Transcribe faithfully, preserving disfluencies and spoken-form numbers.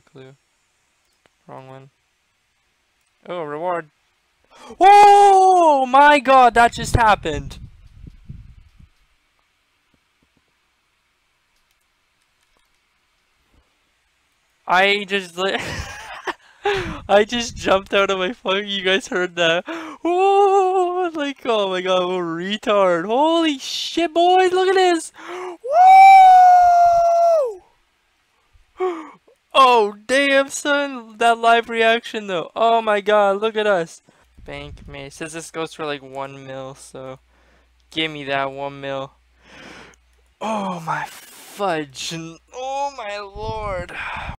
clue. Wrong one. Oh, reward. Oh my god, that just happened. I just li I just jumped out of my phone. You guys heard that? Whoa! Like, oh my god, I'm a retard. Holy shit, boys! Look at this! Woo! Oh damn, son! That live reaction though. Oh my god, look at us. Bank me. Says this goes for like one mil, so give me that one mil. Oh my fudge! Oh my lord!